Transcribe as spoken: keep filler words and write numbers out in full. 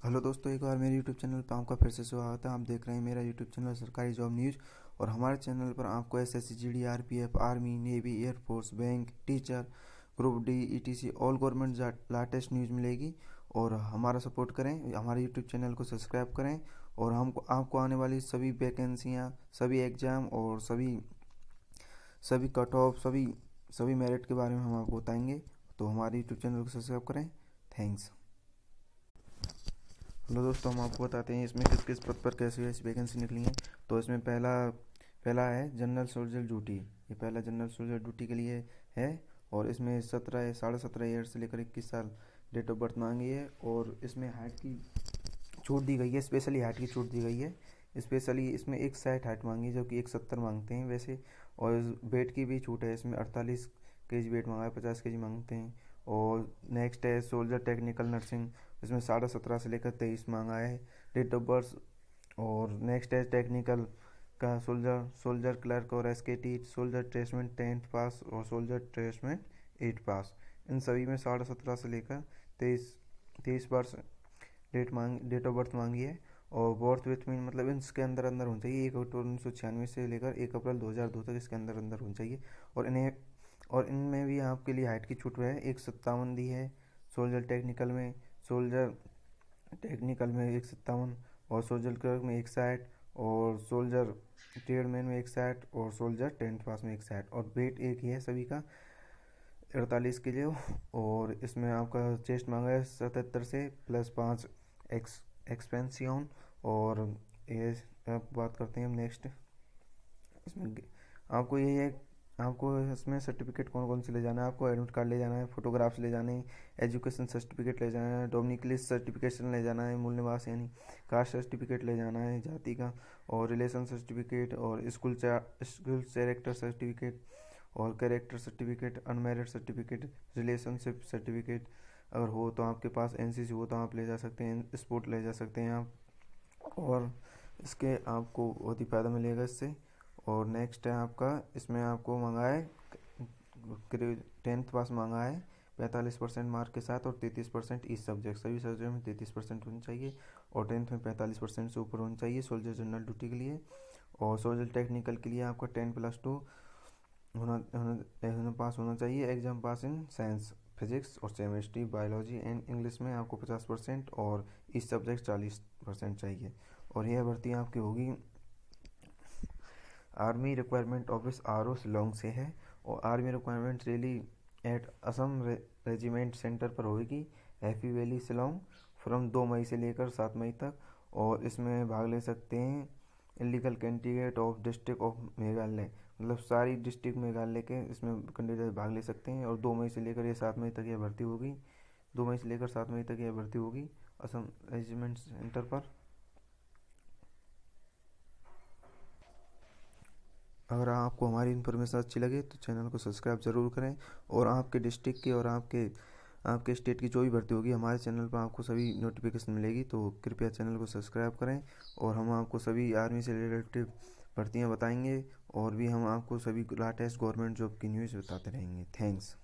Hello दोस्तों, एक बार मेरे यूट्यूब चैनल पर आपका फिर से स्वागत है। आप देख रहे हैं मेरा यूट्यूब चैनल सरकारी जॉब न्यूज़। और हमारे चैनल पर आपको SSC, GD, RPF, army, navy, air force, bank, teacher, group D, ETC all government latest news मिलेगी। और हमारा सपोर्ट करें, हमारे यूट्यूब चैनल को सब्सक्राइब करें। और हमको आपको आने वाली सभी वैकेंसियाँ, सभी एग्ज़ाम और सभी सभी कट ऑफ, सभी सभी मेरिट के बारे में हम आपको बताएंगे। तो हमारे यूट्यूब चैनल को सब्सक्राइब करें। थैंक्स। हेलो दोस्तों, हम आपको बताते हैं इसमें किस किस पद पर कैसी कैसी वैकेंसी निकली है। तो इसमें पहला पहला है जनरल सोल्जर ड्यूटी। ये पहला जनरल सोल्जर ड्यूटी के लिए है। और इसमें सत्रह साढ़े सत्रह ईयर से लेकर इक्कीस साल डेट ऑफ बर्थ मांगी है। और इसमें हाइट की छूट दी गई है, स्पेशली हाइट की छूट दी गई है। स्पेशली इसमें एक साइड हाइट मांगी है, जो कि एक सत्तर मांगते हैं वैसे। और वेट की भी छूट है, इसमें अड़तालीस के जी वेट मांगा है, पचास के जी मांगते हैं। और नेक्स्ट है सोल्जर टेक्निकल नर्सिंग। इसमें साढ़े सत्रह से लेकर तेईस मांगा है डेट ऑफ बर्थ। और नेक्स्ट है टेक्निकल का सोल्जर सोल्जर क्लर्क और SKT, soldier tradesman tenth pass और सोल्जर ट्रेसमेंट एट पास। इन सभी में साढ़े सत्रह से लेकर तेईस तेईस वर्ष डेट मांग डेट ऑफ बर्थ मांगी है। और बर्थ विथ मीन मतलब इसके अंदर अंदर होनी चाहिए, एक अक्टूबर उन्नीस सौ छियानवे से लेकर एक अप्रैल दो हज़ार दो तक इसके अंदर अंदर होनी चाहिए। और इन्हें और इनमें भी आपके लिए हाइट की छूट है, एक सत्तावन दी है सोल्जर टेक्निकल में, सोल्जर टेक्निकल में एक सत्तावन, और सोल्जर क्लर्क में एक साठ, और सोल्जर ट्रेडमैन में एक साठ, और सोल्जर टेंथ पास में एक साठ। और वेट एक ही है सभी का, अड़तालीस के लिए। और इसमें आपका चेस्ट मांगा है सतहत्तर से प्लस पाँच एक्स एक्सपेंसियन। और ये अब बात करते हैं हम नेक्स्ट। इसमें आपको ये है, आपको इसमें सर्टिफिकेट कौन कौन से ले जाना है। आपको एडमिट कार्ड ले जाना है, फोटोग्राफ्स ले जाने हैं, एजुकेशन सर्टिफिकेट ले जाना है, डोमिनिकलिस सर्टिफिकेशन ले जाना है, मूल निवास यानी कास्ट सर्टिफिकेट ले जाना है जाति का, और रिलेशन सर्टिफिकेट, और स्कूल स्कूल कैरेक्टर सर्टिफिकेट, और character certificate, unmarried certificate, relationship certificate अगर हो तो आपके पास, एनसीसी हो तो आप ले जा सकते हैं, स्पोर्ट ले जा सकते हैं आप। और इसके आपको बहुत ही फ़ायदा मिलेगा इससे। और नेक्स्ट है आपका, इसमें आपको मांगा है टेंथ पास मांगा है पैंतालीस परसेंट मार्क के साथ, और तैंतीस परसेंट इस सब्जेक्ट, सभी सब्जेक्ट में तैंतीस परसेंट होनी चाहिए। और टेंथ में पैंतालीस परसेंट से ऊपर होनी चाहिए सोल्जर जनरल ड्यूटी के लिए। और सोल्जर टेक्निकल के लिए आपका टेन प्लस टू होना होना पास होना चाहिए, exam pass in science, physics और केमिस्ट्री, बायोलॉजी एंड इंग्लिश में आपको पचास परसेंट, और इस सब्जेक्ट चालीस परसेंट चाहिए। और यह भर्ती आपकी होगी army requirement office R O Shillong से है। और army requirement rally at Assam regiment centre पर होगी, हैप्पी वैली शिलोंग, फ्रॉम दो मई से लेकर सात मई तक। और इसमें भाग ले सकते हैं illegal candidate of district of Meghalaya, मतलब सारी डिस्ट्रिक्ट मेघालय के इसमें कैंडिडेट भाग ले सकते हैं। और दो मई से लेकर ये सात मई तक यह भर्ती होगी, दो मई से लेकर सात मई तक यह भर्ती होगी असम रेजिमेंट सेंटर पर। अगर आपको हमारी इन्फॉर्मेशन अच्छी लगे तो चैनल को सब्सक्राइब ज़रूर करें। और आपके डिस्ट्रिक्ट की और आपके आपके स्टेट की जो भी भर्ती होगी हमारे चैनल पर आपको सभी नोटिफिकेशन मिलेगी, तो कृपया चैनल को सब्सक्राइब करें। और हम आपको सभी आर्मी से रिलेटेड भर्तियां बताएंगे, और भी हम आपको सभी लेटेस्ट गवर्नमेंट जॉब की न्यूज़ बताते रहेंगे। थैंक्स।